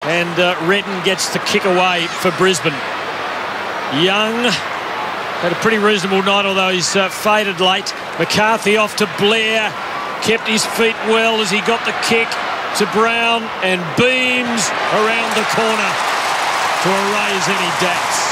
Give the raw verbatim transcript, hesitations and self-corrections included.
and uh, Redden gets the kick away for Brisbane. Young had a pretty reasonable night, although he's uh, faded late. McCarthy off to Blair, kept his feet well as he got the kick to Brown, and beams around the corner to erase any doubts.